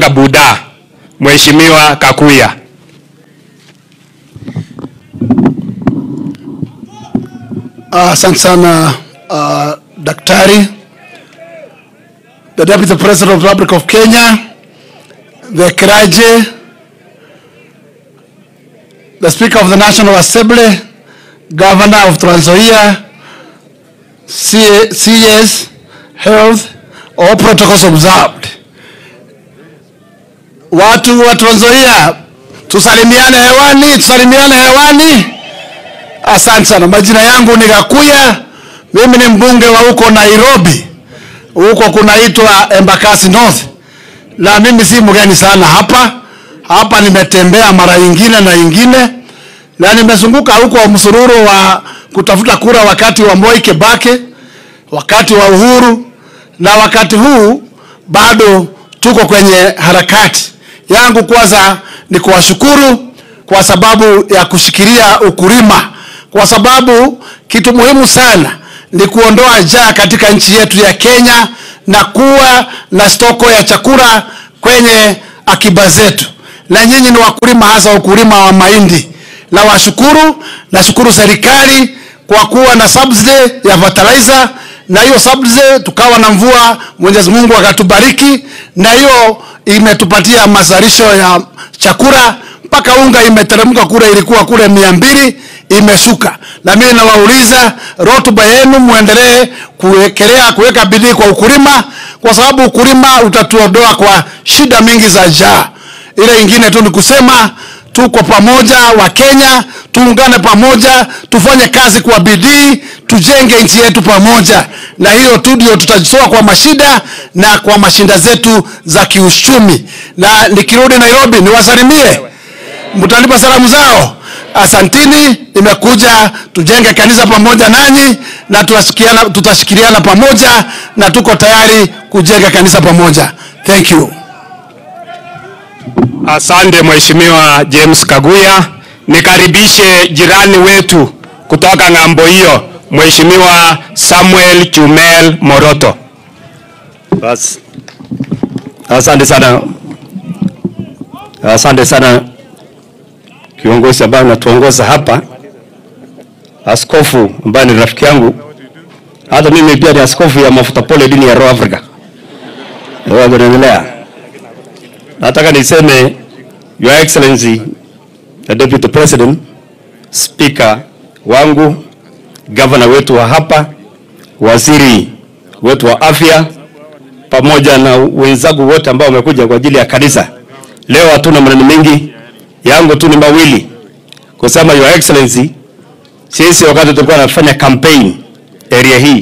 kutoka Buda, Mheshimiwa Kakuya. Asante sana Daktari, the Deputy President of the Republic of Kenya, the Kiraje, the Speaker of the National Assembly, Governor of Trans Nzoia, CS, Health, all protocols observed. Watu wa Trans Nzoia, tusalimiane hewani. Asante sana. Majina yangu ni Kakuya. Mimi ni mbunge wa huko Nairobi. Huko kunaitwa Embakasi North. Na mimi si mgeni sana hapa nimetembea mara nyingine na nimezunguka huko msururu wa kutafuta kura wakati wa Moi Kibaki, wakati wa Uhuru, na wakati huu bado tuko kwenye harakati. Yangu kwanza ni kuwashukuru kwa sababu ya kushikilia ukulima, kwa sababu kitu muhimu sana ni kuondoa njaa katika nchi yetu ya Kenya na kuwa na stoko ya chakula kwenye akiba zetu. Na nyinyi ni wakulima, hasa ukulima wa mahindi. Na nashukuru serikali kwa kuwa na subsidy ya fertilizer, na hiyo subsidy tukawa na mvua, Mwenyezi Mungu akatubariki, na hiyo imetupatia mazalisho ya chakula mpaka unga imeteremka kule, ilikuwa kule 200 imeshuka. Na mimi nawauliza rotuba yenu muendelee kuweka bidii kwa ukulima, kwa sababu ukulima utatuondoa kwa shida mingi za njaa. Ile ingine tu ni kusema tuko pamoja wa Kenya, tuungane pamoja, tufanye kazi kwa bidii, tujenge nchi yetu pamoja. Na hiyo tu ndio tutajitoa kwa mashida na kwa mashinda zetu za kiuchumi. Na nikirudi Nairobi niwasalimie, mtanipa salamu zao. Asantini, nimekuja tujenge kanisa pamoja nanyi, na tutashikiliana pamoja, na tuko tayari kujenga kanisa pamoja. Thank you. Asante Mheshimiwa James Kaguya. Nikaribishe jirani wetu kutoka ng'ambo hiyo, Mheshimiwa Samuel Chumel Moroto. Asante sana kiongozi ambaye anatuongoza hapa, askofu ambaye ni rafiki yangu. Hata mimi pia ni askofu ya mafuta pole dini ya Roho Afrika. Nataka niseme Your Excellency the Deputy President, Speaker wangu, Governor wetu wa hapa, waziri wetu wa afya, pamoja na wenzangu wote ambao wamekuja kwa ajili ya kanisa. Leo hatuna maneno mengi, yangu tu ni mawili. Kusema Your Excellency, sisi wakati tulikuwa tunafanya campaign area hii,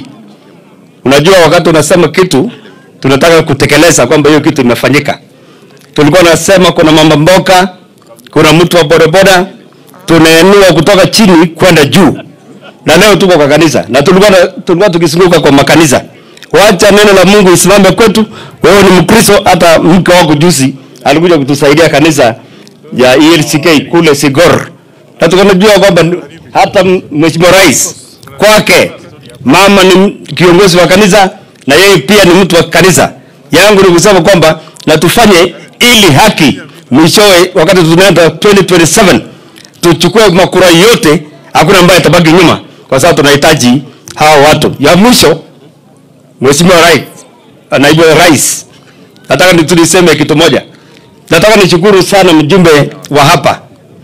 unajua wakati unasema kitu tunataka kutekeleza kwamba hiyo kitu imefanyika. Tulikuwa nasema kuna mama mboka, kuna mtu wa bodaboda, tunaenua kutoka chini kwenda juu. Na leo tuko kwa kanisa, na tulikuwa tukisunguka kwa makanisa. Wacha neno la Mungu isimame kwetu. Wewe ni Mkristo, hata mke wako juzi alikuja kutusaidia kanisa ya ELCK kule Sigor. Na tunajua kwamba hata Mheshimiwa Rais kwake mama ni kiongozi wa kanisa, na yeye pia ni mtu wa kanisa. Yangu ni kusema kwamba na tufanye ili haki mwishowe wakati tunaenda 2027 tuchukue makura yote, hakuna ambaye atabaki nyuma, kwa sababu tunahitaji hawa watu. Ya mwisho, Mheshimiwa Rais, naibu rais, nataka niseme kitu moja. Nataka nishukuru sana mjumbe wa hapa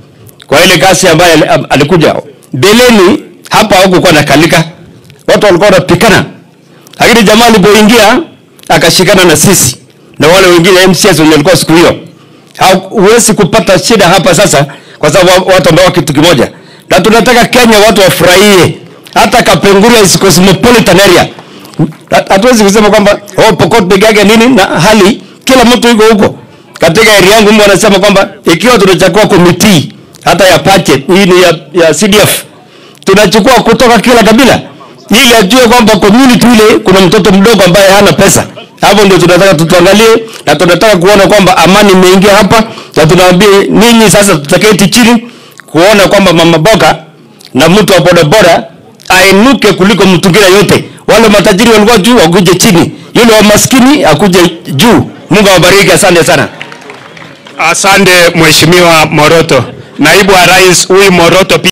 kwa ile kazi ambaye alikuja. Beleni hapa hakukuwa na kalika, watu walikuwa wanapikana, lakini jamaa alipoingia akashikana na sisi na wale wengine MCS walikuwa siku hiyo. Huwezi kupata shida hapa sasa, kwa sababu watu ambao kitu kimoja. Na tunataka Kenya watu wafurahie, hata Kapenguria is cosmopolitan area. Hatuwezi kusema kwamba Pokot peke yake nini, na hali kila mtu yuko huko. Katika area yangu mimi wanasema kwamba ikiwa tunachukua committee hata ya budget hii ni ya CDF, tunachukua kutoka kila kabila ili ajue kwamba community ile kuna mtoto mdogo ambaye hana pesa. Hapo ndio tunataka tuangalie, na tunataka kuona kwamba amani imeingia hapa, na tunawaambia ninyi sasa tutaketi chini kuona kwamba mama boga na mtu wa bodaboda ainuke kuliko mtu mwingine yote. Wale matajiri walikuwa juu wakuje chini, yule wa maskini akuje juu. Mungu awabariki, asante sana. Asante Mheshimiwa Moroto. Naibu wa Rais huyu Moroto